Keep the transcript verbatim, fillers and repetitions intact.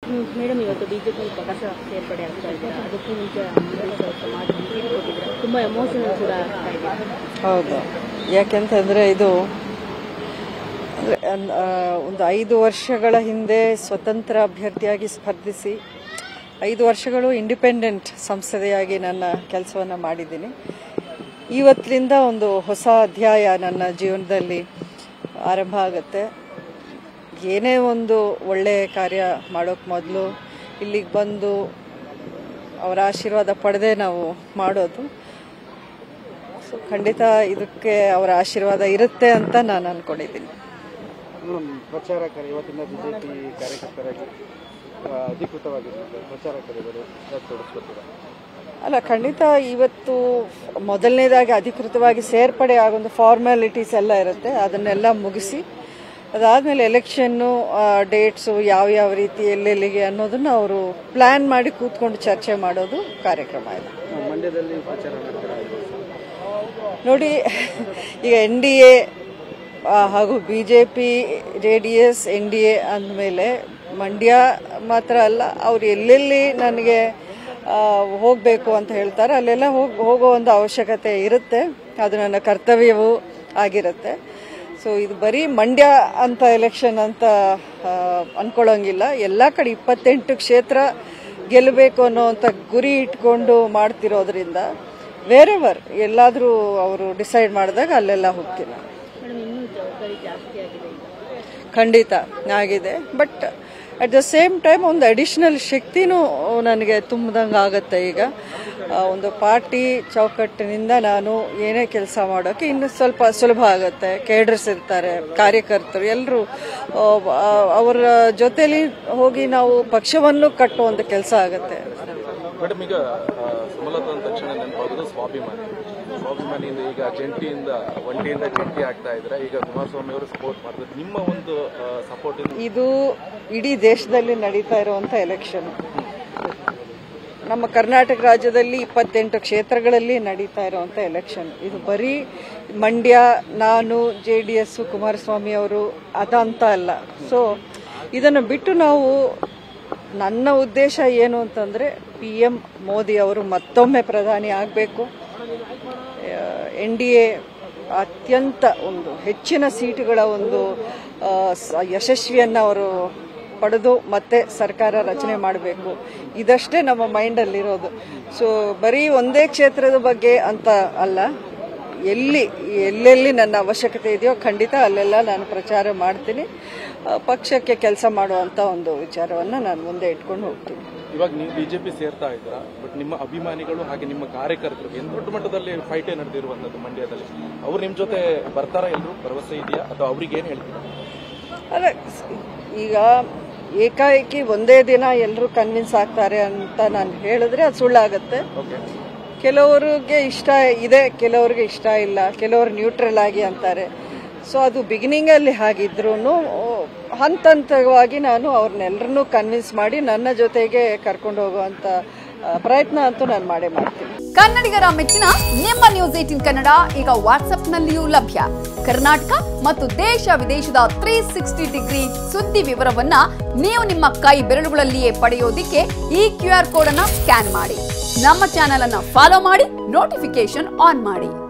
Madam, ಇವತ್ತು BJP ಪಕ್ಷ ಸೇರ್ಪಡೆ ಆಗ್ತಾ ಇದ್ದಾರೆ. ಅದಕ್ಕೂ ಮುಂಚೆ ಸಮಾಜ ಕೊಟ್ಟಿದ್ದಾರೆ, ತುಂಬ ಎಮೋಷನಲ್ ಕೂಡ ಆಗ್ತಾ ಇದೆ. ಹೌದು, ಯಾಕೆಂತಂದರೆ ಇದು ಒಂದು ಐದು ವರ್ಷಗಳ ಹಿಂದೆ ಸ್ವತಂತ್ರ ಅಭ್ಯರ್ಥಿಯಾಗಿ ಸ್ಪರ್ಧಿಸಿ ಐದು ವರ್ಷಗಳು ಇಂಡಿಪೆಂಡೆಂಟ್ ಸಂಸದೆಯಾಗಿ ನನ್ನ ಕೆಲಸವನ್ನು ಮಾಡಿದ್ದೀನಿ. ಇವತ್ತಿನಿಂದ ಒಂದು ಹೊಸ ಅಧ್ಯಾಯ ನನ್ನ ಜೀವನದಲ್ಲಿ ಆರಂಭ ಆಗುತ್ತೆ. ಏನೇ ಒಂದು ಒಳ್ಳೆಯ ಕಾರ್ಯ ಮಾಡೋಕ್ಕೆ ಮೊದಲು ಇಲ್ಲಿಗೆ ಬಂದು ಅವರ ಆಶೀರ್ವಾದ ಪಡೆದೇ ನಾವು ಮಾಡೋದು. ಸೊ ಖಂಡಿತ ಇದಕ್ಕೆ ಅವರ ಆಶೀರ್ವಾದ ಇರುತ್ತೆ ಅಂತ ನಾನು ಅಂದ್ಕೊಂಡಿದ್ದೀನಿ. ಪ್ರಚಾರಕರು ಇವತ್ತಿನ ಬಿಜೆಪಿ ಕಾರ್ಯಕರ್ತರಾಗಿ ಅಧಿಕೃತವಾಗಿ ಪ್ರಚಾರಕರು ತೋರಿಸ್ಕೊತೀರಾ? ಅಲ್ಲ, ಖಂಡಿತ ಇವತ್ತು ಮೊದಲನೇದಾಗಿ ಅಧಿಕೃತವಾಗಿ ಸೇರ್ಪಡೆ ಆಗೊಂದು ಫಾರ್ಮ್ಯಾಲಿಟೀಸ್ ಎಲ್ಲ ಇರುತ್ತೆ, ಅದನ್ನೆಲ್ಲ ಮುಗಿಸಿ ಅದಾದಮೇಲೆ ಎಲೆಕ್ಷನ್ನು ಡೇಟ್ಸು ಯಾವ್ಯಾವ ರೀತಿ ಎಲ್ಲೆಲ್ಲಿಗೆ ಅನ್ನೋದನ್ನು ಅವರು ಪ್ಲ್ಯಾನ್ ಮಾಡಿ ಕೂತ್ಕೊಂಡು ಚರ್ಚೆ ಮಾಡೋದು ಕಾರ್ಯಕ್ರಮ ಇದೆ. ಮಂಡ್ಯದಲ್ಲಿ ಪ್ರಚಾರ ನೋಡಿ, ಈಗ ಎನ್ ಡಿ ಎ ಹಾಗೂ B J P J D S N D A ಅಂದಮೇಲೆ ಮಂಡ್ಯ ಮಾತ್ರ ಅಲ್ಲ, ಅವ್ರು ಎಲ್ಲೆಲ್ಲಿ ನನಗೆ ಹೋಗಬೇಕು ಅಂತ ಹೇಳ್ತಾರೆ ಅಲ್ಲೆಲ್ಲ ಹೋಗಿ ಹೋಗೋ ಒಂದು ಅವಶ್ಯಕತೆ ಇರುತ್ತೆ. ಅದು ನನ್ನ ಕರ್ತವ್ಯವೂ ಆಗಿರುತ್ತೆ. ಸೊ ಇದು ಬರೀ ಮಂಡ್ಯ ಅಂತ ಎಲೆಕ್ಷನ್ ಅಂತ ಅನ್ಕೊಳ್ಳೋಂಗಿಲ್ಲ. ಎಲ್ಲ ಕಡೆ ಇಪ್ಪತ್ತೆಂಟು ಕ್ಷೇತ್ರ ಗೆಲ್ಲಬೇಕು ಅನ್ನೋವಂಥ ಗುರಿ ಇಟ್ಕೊಂಡು ಮಾಡ್ತಿರೋದ್ರಿಂದ ವೇರೆವರ್ ಎಲ್ಲಾದರೂ ಅವರು ಡಿಸೈಡ್ ಮಾಡಿದಾಗ ಅಲ್ಲೆಲ್ಲ ಹೋಗ್ತೀನಿ. ಖಂಡಿತ ಆಗಿದೆ, but at the same time ಒಂದು ಅಡಿಷನಲ್ ಶಕ್ತಿನೂ ನನಗೆ ತುಂಬಿದಂಗೆ ಆಗುತ್ತೆ. ಈಗ ಒಂದು ಪಾರ್ಟಿ ಚೌಕಟ್ಟಿನಿಂದ ನಾನು ಏನೇ ಕೆಲಸ ಮಾಡೋಕ್ಕೆ ಇನ್ನು ಸ್ವಲ್ಪ ಸುಲಭ ಆಗುತ್ತೆ. ಕೇಡರ್ಸ್ ಇರ್ತಾರೆ, ಕಾರ್ಯಕರ್ತರು ಎಲ್ಲರೂ ಅವರ ಜೊತೆಲಿ ಹೋಗಿ ನಾವು ಪಕ್ಷವನ್ನು ಕಟ್ಟುವಂಥ ಕೆಲಸ ಆಗುತ್ತೆ. ಮೇಡಮ್, ಈಗ ಸುಮಲತಾ ಅಂದ ತಕ್ಷಣ ನೆನಪಾಗೋದು ಸ್ವಾಭಿಮಾನಿ. ಸ್ವಾಭಿಮಾನಿಯಿಂದ ಈಗ ಜಂಟಿಯಿಂದ ಒಂಟಿಯಿಂದ ಜಂಟಿ ಆಗ್ತಾ ಇದ್ರೆ, ಈಗ ಕುಮಾರಸ್ವಾಮಿ ಅವರು ಸಪೋರ್ಟ್ ಮಾಡಿದ್ರೆ ನಿಮ್ಮ ಒಂದು ಸಪೋರ್ಟ್ ಇದು ಇಡೀ ದೇಶದಲ್ಲಿ ನಡೀತಾ ಇರುವಂತ ಎಲೆಕ್ಷನ್. ನಮ್ಮ ಕರ್ನಾಟಕ ರಾಜ್ಯದಲ್ಲಿ ಇಪ್ಪತ್ತೆಂಟು ಕ್ಷೇತ್ರಗಳಲ್ಲಿ ನಡೀತಾ ಇರುವಂತ ಎಲೆಕ್ಷನ್. ಇದು ಬರೀ ಮಂಡ್ಯ, ನಾನು, ಜೆ ಡಿ ಎಸ್, ಕುಮಾರಸ್ವಾಮಿ ಅವರು ಅದಂತ ಅಲ್ಲ. ಸೊ ಇದನ್ನು ಬಿಟ್ಟು ನಾವು, ನನ್ನ ಉದ್ದೇಶ ಏನು ಅಂತಂದ್ರೆ ಪಿ ಎಂ ಮೋದಿ ಅವರು ಮತ್ತೊಮ್ಮೆ ಪ್ರಧಾನಿ ಆಗಬೇಕು. ಎನ್ ಡಿ ಎ ಅತ್ಯಂತ ಒಂದು ಹೆಚ್ಚಿನ ಸೀಟುಗಳ ಒಂದು ಯಶಸ್ವಿಯನ್ನು ಅವರು ಪಡೆದು ಮತ್ತೆ ಸರ್ಕಾರ ರಚನೆ ಮಾಡಬೇಕು. ಇದಷ್ಟೇ ನಮ್ಮ ಮೈಂಡಲ್ಲಿರೋದು. ಸೊ ಬರೀ ಒಂದೇ ಕ್ಷೇತ್ರದ ಬಗ್ಗೆ ಅಂತ ಅಲ್ಲ, ಎಲ್ಲಿ ಎಲ್ಲೆಲ್ಲಿ ನನ್ನ ಅವಶ್ಯಕತೆ ಇದೆಯೋ ಖಂಡಿತ ಅಲ್ಲೆಲ್ಲ ನಾನು ಪ್ರಚಾರ ಮಾಡ್ತೀನಿ. ಪಕ್ಷಕ್ಕೆ ಕೆಲಸ ಮಾಡುವಂತ ಒಂದು ವಿಚಾರವನ್ನು ನಾನು ಮುಂದೆ ಇಟ್ಕೊಂಡು ಹೋಗ್ತೀನಿ. ಇವಾಗ ನೀವು ಬಿಜೆಪಿ ಸೇರ್ತಾ ಇದ್ದೀರಾ, ಬಟ್ ನಿಮ್ಮ ಅಭಿಮಾನಿಗಳು ಹಾಗೆ ನಿಮ್ಮ ಕಾರ್ಯಕರ್ತರು ಏನು ದೊಡ್ಡ ಮಟ್ಟದಲ್ಲಿ ಫೈಟೇ ನಡೆದಿರುವಂತದ್ದು ಮಂಡ್ಯದಲ್ಲಿ, ಅವ್ರು ನಿಮ್ಮ ಜೊತೆ ಬರ್ತಾರ? ಎಲ್ಲರೂ ಭರವಸೆ ಇದೆಯಾ ಅಥವಾ ಅವ್ರಿಗೆ ಏನು ಹೇಳ್ತೀರಾ? ಅಲ್ಲ, ಈಗ ಏಕಾಏಕಿ ಒಂದೇ ದಿನ ಎಲ್ಲರೂ ಕನ್ವಿನ್ಸ್ ಆಗ್ತಾರೆ ಅಂತ ನಾನು ಹೇಳಿದ್ರೆ ಅದು ಸುಳ್ಳಾಗತ್ತೆ. ಕೆಲವರಿಗೆ ಇಷ್ಟ ಇದೆ, ಕೆಲವರಿಗೆ ಇಷ್ಟ ಇಲ್ಲ, ಕೆಲವರು ನ್ಯೂಟ್ರಲ್ ಆಗಿ ಅಂತಾರೆ. ಸೊ ಅದು ಬಿಗಿನಿಂಗ್ ಅಲ್ಲಿ ಹಾಗಿದ್ರು ಹಂತ ಹಂತವಾಗಿ ನಾನು ಅವ್ರನ್ನೆಲ್ಲರನ್ನೂ ಕನ್ವಿನ್ಸ್ ಮಾಡಿ ನನ್ನ ಜೊತೆಗೆ ಕರ್ಕೊಂಡು ಹೋಗುವಂತ ಪ್ರಯತ್ನ ಅಂತೂ ನಾನು ಮಾಡೇ ಮಾಡ್ತೀನಿ. ಕನ್ನಡಿಗರ ಮೆಚ್ಚಿನ ನಿಮ್ಮ ನ್ಯೂಸ್ ಏಟೀನ್ ಕನ್ನಡ ಈಗ ವಾಟ್ಸ್ಆಪ್ನಲ್ಲಿಯೂ ಲಭ್ಯ. ಕರ್ನಾಟಕ ಮತ್ತು ದೇಶ ವಿದೇಶದ ತ್ರೀ ಸಿಕ್ಸ್ಟಿ ಡಿಗ್ರಿ ಸುದ್ದಿ ವಿವರವನ್ನ ನೀವು ನಿಮ್ಮ ಕೈ ಬೆರಳುಗಳಲ್ಲಿಯೇ ಪಡೆಯೋದಿಕ್ಕೆ ಈ ಕ್ಯೂ ಆರ್ ಕೋಡ್ ಅನ್ನ ಸ್ಕ್ಯಾನ್ ಮಾಡಿ. ನಮ್ಮ ಚಾನೆಲ್ ಅನ್ನ ಫಾಲೋ ಮಾಡಿ, ನೋಟಿಫಿಕೇಶನ್ ಆನ್ ಮಾಡಿ.